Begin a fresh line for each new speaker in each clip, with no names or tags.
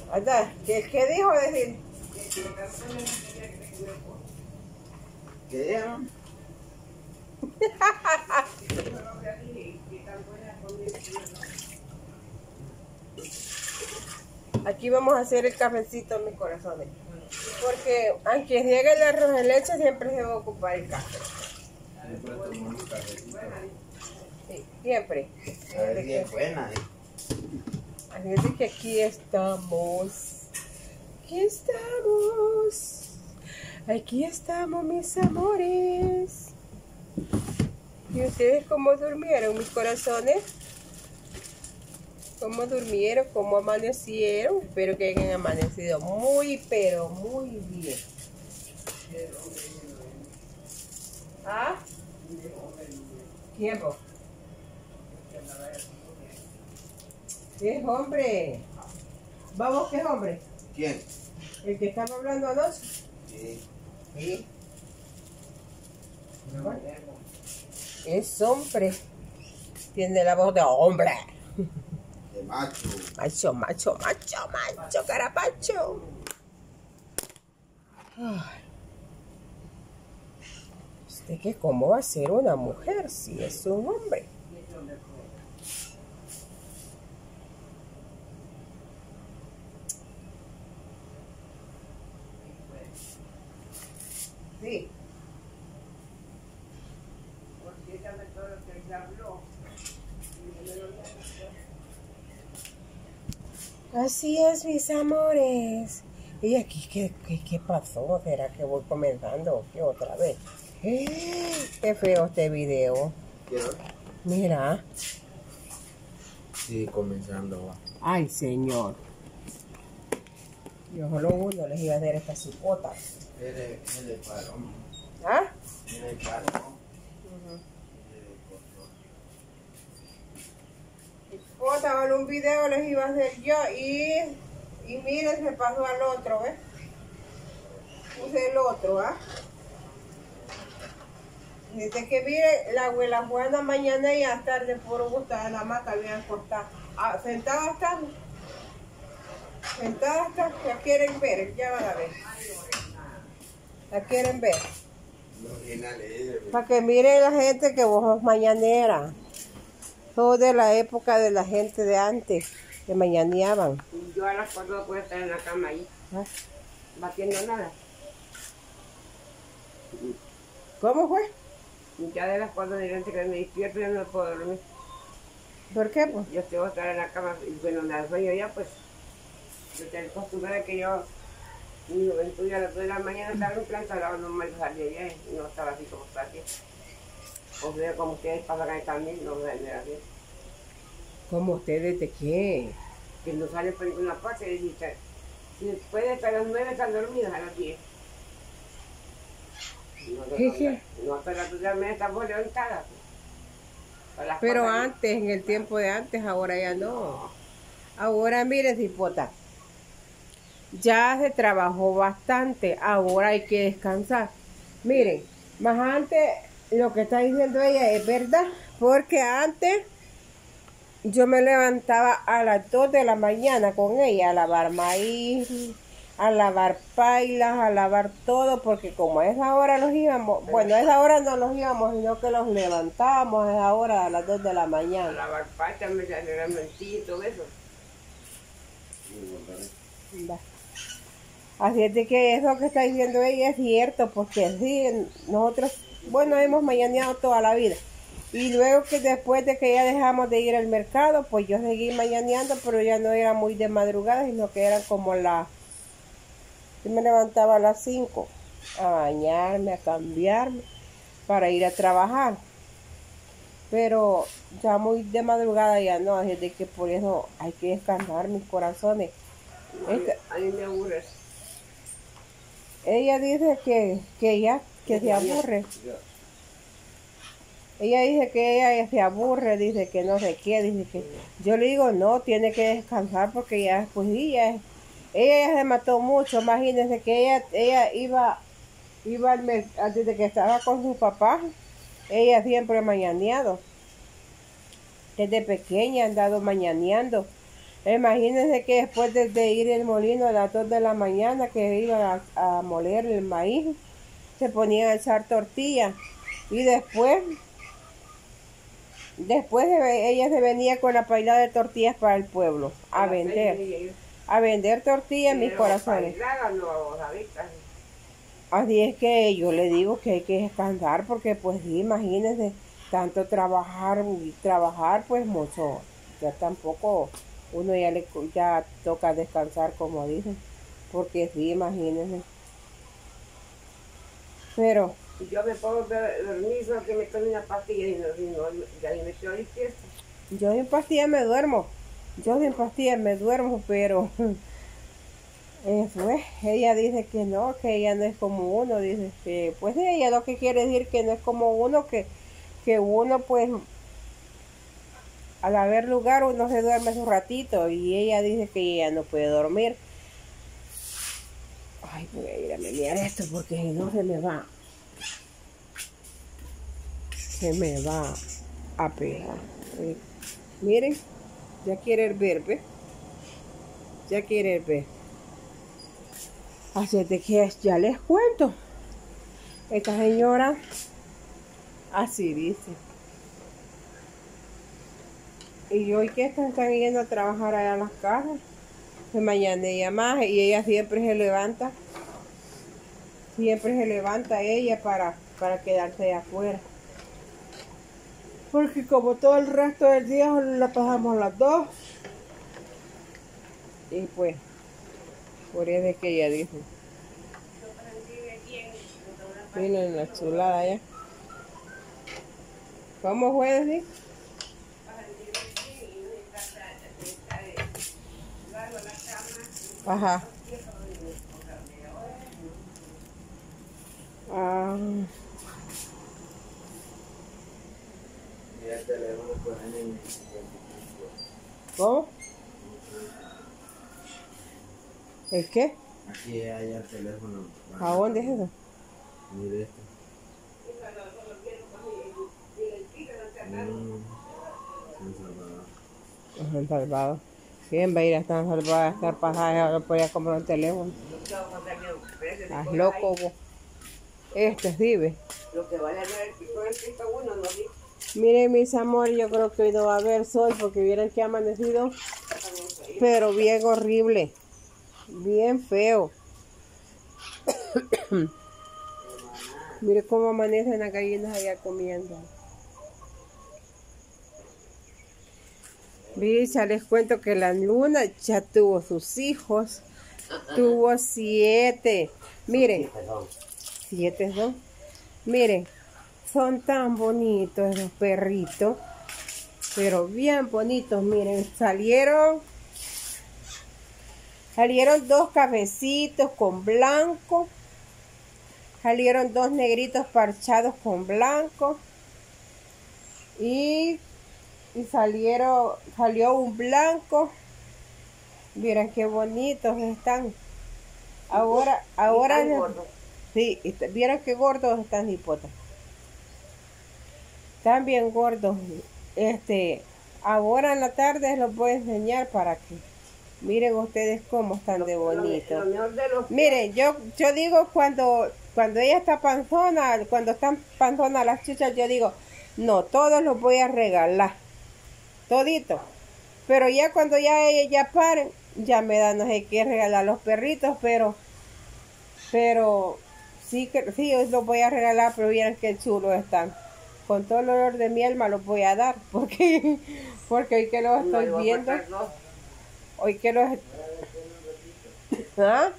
Anda, ¿qué dijo decir?
¿Qué dijo?
Aquí vamos a hacer el cafecito, mis corazones. Porque aunque llegue el arroz de leche, siempre se va a ocupar el café.
Siempre tomamos cafecito.
Sí, siempre.
A ver si es buena.
Así es de que aquí estamos. Aquí estamos. Aquí estamos, mis amores. ¿Y ustedes cómo durmieron, mis corazones? ¿Cómo durmieron? ¿Cómo amanecieron? Espero que hayan amanecido muy, pero muy bien. ¿Ah? ¿Quién vos? ¿Qué es hombre? ¿Vamos qué es hombre?
¿Quién?
¿El que estaba hablando anoche?
Sí.
Sí. Es hombre. Tiene la voz de hombre.
De macho.
Macho, macho, macho, macho, carapacho. Ay. ¿Usted que cómo va a ser una mujer si es un hombre? Sí. Así es, mis amores. ¿Y aquí qué pasó? ¿Será que voy comenzando qué otra vez? Qué feo este video.
¿Quiero?
Mira.
Sí, comenzando va.
Ay, señor. Yo solo uno les iba a hacer esta cipota.
Él es paloma.
¿Ah?
Él es paloma.
Cipota, en un video les iba a hacer yo y miren, se pasó al otro, ¿ves? Puse el otro, ¿ah? Dice que mire, la abuela Juana mañana y a tarde por gustar en la mata habían cortado. Ah, sentada está. Sentada está. La quieren ver, ya van a ver. La quieren ver. Para que mire la gente que vos sos mañanera. Sos de la época de la gente de antes, que mañaneaban.
Yo a las 4 puedo estar en la cama ahí,
¿Ah?
batiendo nada.
¿Cómo fue?
Ya de las 4 de la que me despierto ya no puedo dormir.
¿Por qué? Pues?
Yo tengo que estar en la cama y bueno, me da sueño ya pues. Yo tengo costumbre que yo, en mi juventud, a las 2 de la mañana estaba en un plan salado normal, salía allá y no estaba así como está aquí. O sea, como ustedes pasan ahí también, no me da bien.
¿Cómo ustedes de qué?
Que no sale por ninguna parte y dice, si después de hasta las 9 están dormidos a las 10.
¿Qué?
No, hasta las 2 de la mañana estamos levantadas.
Pero antes, en el tiempo de antes, ahora ya no. Ahora, mire, cipota, ya se trabajó bastante, ahora hay que descansar. Miren, más antes, lo que está diciendo ella es verdad, porque antes yo me levantaba a las 2 de la mañana con ella a lavar maíz, a lavar pailas, a lavar todo, porque como a esa hora nos íbamos, bueno, a esa hora no nos íbamos, sino que los levantábamos a esa hora a las 2 de la
A
mañana.
lavar pasta, me salió la mentira y todo eso.
Va. Así es de que eso que está diciendo ella es cierto, porque sí, nosotros, bueno, hemos mañaneado toda la vida. Y luego que después de que ya dejamos de ir al mercado, pues yo seguí mañaneando, pero ya no era muy de madrugada, sino que eran como yo me levantaba a las 5 a bañarme, a cambiarme, para ir a trabajar. Pero ya muy de madrugada ya no, así es de que por eso hay que descansar, mis corazones.
A mí me aburre.
Ella dice que se aburre. Ella dice que ella se aburre, dice que no sé qué, dice que... Yo le digo, no, tiene que descansar porque ya después ella ya se mató mucho. Imagínense que ella iba desde que estaba con sus papás, ella siempre mañaneado. Desde pequeña ha andado mañaneando. Imagínense que después de ir al molino a las 2 de la mañana, que iban a moler el maíz, se ponían a echar tortillas. Y después ella se venía con la paila de tortillas para el pueblo, a vender tortillas, mis corazones. Así es que yo le digo que hay que descansar, porque pues sí, imagínense, tanto trabajar y trabajar, pues mucho, ya tampoco uno ya toca descansar, como dicen, porque sí, imagínense. Pero
yo me pongo a dormir, solo que me tomo una pastilla y ya ni me quedo despierta.
Yo sin pastilla me duermo. Pero eso es. Ella dice que no es como uno. Dice que, pues ella lo que quiere decir que no es como uno, que uno, pues, al haber lugar, uno se duerme un ratito. Y ella dice que ella no puede dormir. Ay, voy a ir a menear esto porque si no se me va a pegar. Miren, ya quiere ver, ¿ve? Ya quiere ver. Así de que ya les cuento. Esta señora así dice. Y hoy que están yendo a trabajar allá en las casas, que mañana ella más, y ella siempre se levanta ella para quedarse de afuera. Porque como todo el resto del día la pasamos las dos. Y pues, por eso es que ella dijo. Miren la chulada ya. ¿Cómo fue decir? Ajá. Ah. ¿Cómo? ¿El qué?
Aquí hay el teléfono.
¿A dónde es eso?
Mire esto.
San Salvador. ¿Quién va a ir a San Salvador a estar pasaje? Ahora podía comprar un teléfono. Estás loco vos. Este es vive.
Lo que vale el pico del pico uno, no dice.
Miren, mis amores, yo creo que hoy no va a haber sol porque vieron que ha amanecido, pero bien horrible, bien feo. Miren cómo amanecen las gallinas allá comiendo. Bicha, les cuento que la luna ya tuvo sus hijos, tuvo 7. Miren, 7 son. Miren. Son tan bonitos esos perritos, pero bien bonitos. Miren, salieron 2 cafecitos con blanco, salieron 2 negritos parchados con blanco y salió un blanco. Miren qué bonitos están. Ahora sí, vieron qué gordos están, hipotas. Están bien gordos. Ahora en la tarde los voy a enseñar para que miren ustedes cómo están de bonitos. Miren, yo digo cuando ella está panzona, cuando están panzonas las chuchas, yo digo, no, todos los voy a regalar. Todito. Pero ya cuando ya ellas ya paren, ya me da no sé qué regalar los perritos, pero sí hoy los voy a regalar, pero miren qué chulos están. Con todo el olor de mi alma los voy a dar, porque hoy que los estoy viendo, hoy que los ¿ah?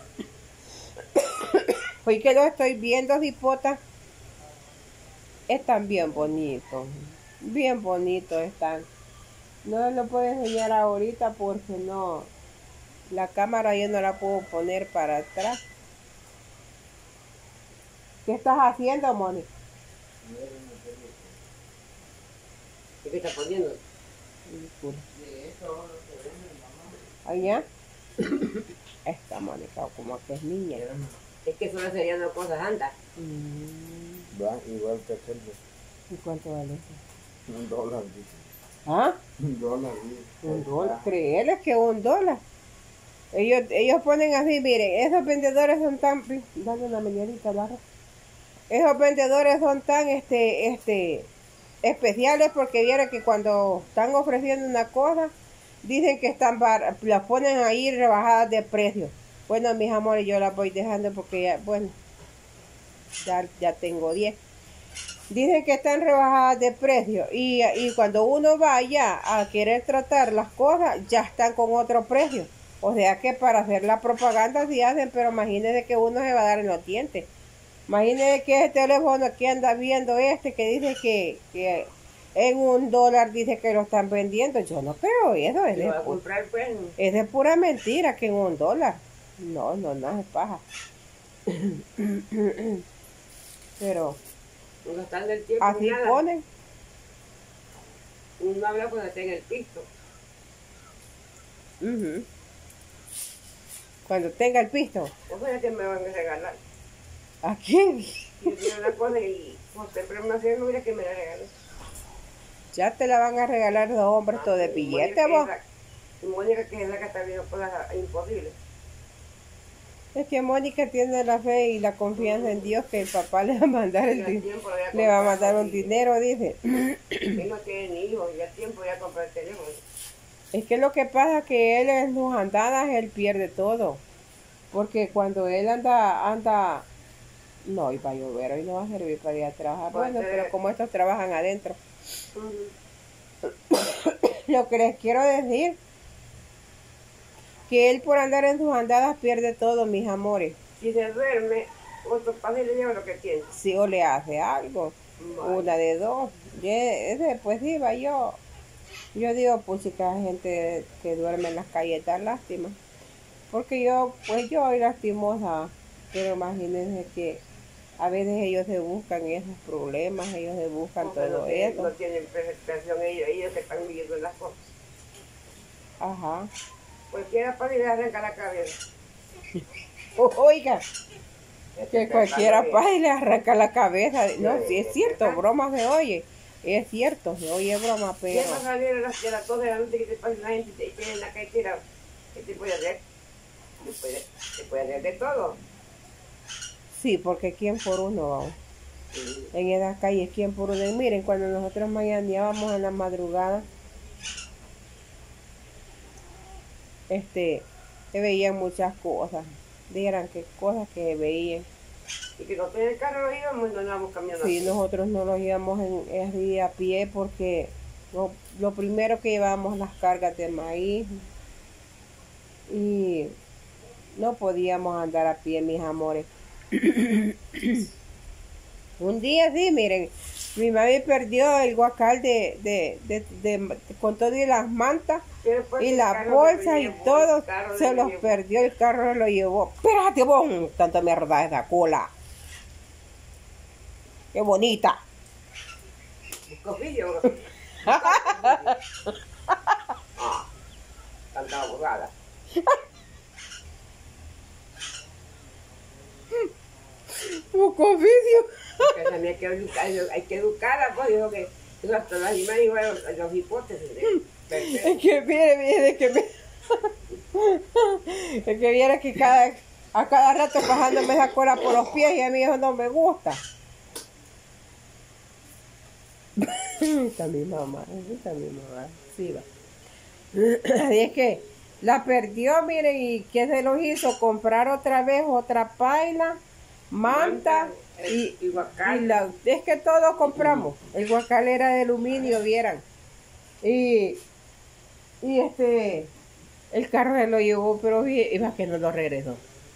Hoy que los estoy viendo, hipota, están bien bonitos están. No les lo puedo enseñar ahorita porque no, la cámara yo no la puedo poner para atrás. ¿Qué estás haciendo, Mónica?
¿Qué está poniendo?
¿Allá? Esta Mónica como que es niña.
Es que solo serían dos cosas andas.
Va igual que aquel.
¿Y cuánto vale eso?
$1, dice.
¿Ah?
$1, sí.
$1. Créeles que $1. Ellos ponen así, miren, esos vendedores son tan... Dale una meñadita, Lara. Esos vendedores son tan, especiales porque vieron que cuando están ofreciendo una cosa, dicen que las ponen ahí rebajadas de precio. Bueno, mis amores, yo las voy dejando porque ya, bueno, ya tengo 10. Dicen que están rebajadas de precio y cuando uno vaya a querer tratar las cosas, ya están con otro precio. O sea que para hacer la propaganda sí hacen, pero imagínense que uno se va a dar en los dientes. Imagínense que ese teléfono que anda viendo que dice que en $1 dice que lo están vendiendo. Yo no creo eso,
¿Lo va a comprar, pues?
es de pura mentira que en $1. No es paja. Pero
No gastar del tiempo
así
ni nada.
ponen.
Uno habla cuando esté en el piso.
Ujú. Cuando tenga el pisto.
O sea que me van a regalar.
¿A quién?
Yo tengo una cosa y pues siempre me hacían, mira que me la regalan.
Ya te la van a regalar los hombres todo de billete, vos.
Y Mónica que es la que está viendo cosas imposibles.
Es que Mónica tiene la fe y la confianza en Dios que el papá le va a mandar le va a mandar un dinero, dice.
Él no tiene hijos, ya tiempo ya compró el teléfono.
Es que lo que pasa es que él en sus andadas, él pierde todo. Porque cuando él anda, no, y va a llover, hoy no va a servir para ir a trabajar. Bueno, pero como estos trabajan adentro. Lo que les quiero decir, que él por andar en sus andadas pierde todo, mis amores.
Si se duerme, otro padre le lleva lo que tiene.
Si o le hace algo,
Vale.
una de dos. Pues iba yo digo, pues si cada gente que duerme en las calles da lástima. Porque yo soy lastimosa, pero imagínense que a veces ellos se buscan esos problemas, ellos se buscan todo eso.
No tienen percepción ellos que están viviendo las cosas.
Ajá.
Cualquiera padre le arranca la cabeza.
Oiga, que cualquiera pasa y le arranca la cabeza. No, sí es cierto, broma se oye. Es cierto, se oye broma, pero...
¿Qué va a salir a las 2 de la noche que te pasa la gente y que en la calle tirado? ¿Qué te puede hacer? Te puede hacer de todo.
Sí, porque ¿quién por uno vamos? En esas calles, ¿quién por uno? Y miren, cuando nosotros mañaneábamos en la madrugada, se veían muchas cosas. Dijeran qué cosas que se veían.
Y que nosotros en el carro lo íbamos y no andábamos caminando.
Sí, nosotros no los íbamos así a pie porque lo primero que llevábamos las cargas de maíz y no podíamos andar a pie, mis amores. Un día sí, miren, mi mami perdió el guacal con todo y las mantas y la bolsa y todo, se los perdió, el carro lo llevó. Espérate vos, tanta mierda esa cola. Qué bonita.
Cofillo. Tanta abogada.
Bucovicio.
Que también hay que educarla, pues, dijo que hasta las imágenes igual los hipótesis.
Es que mire, es que viera que a cada rato bajándome esa cola por los pies y a mí eso no me gusta. Está mi mamá, sí va. Así es que la perdió, miren, y ¿qué se los hizo? Comprar otra vez otra paila, manta y guacal. Es que todo compramos. El guacal era de aluminio, vieran. Y el carro se lo llevó, pero iba que no lo regresó.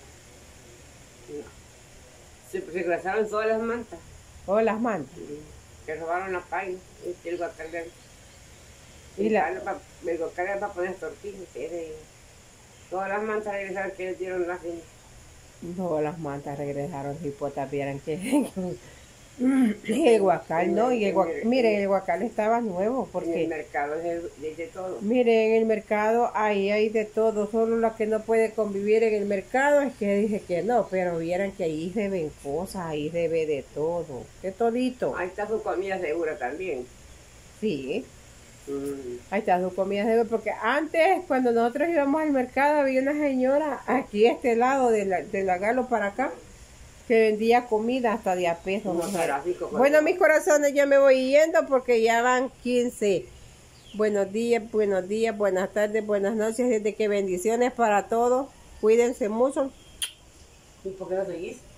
Se regresaron todas las mantas.
Todas las mantas.
Que robaron la paila. Y el guacal
y
el guacal era para poner tortillas. Todas las mantas regresaron que le dieron la fin.
Todas las mantas regresaron, si potas vieran que... el guacal no, y miren, el guacal estaba nuevo porque
en el mercado es de todo.
Miren, en el mercado ahí hay de todo, solo la que no puede convivir en el mercado es que dije que no, pero vieran que ahí se ven cosas, ahí se ve de todo, de todito.
Ahí está su comida segura también.
Sí, Ahí está, su comida de porque antes, cuando nosotros íbamos al mercado, había una señora aquí a este lado de la Galo para acá, que vendía comida hasta de a pesos.
No será rico,
Bueno, mis corazones, yo me voy yendo porque ya van 15. Buenos días, buenas tardes, buenas noches, desde que bendiciones para todos. Cuídense mucho.
¿Y por qué no seguís?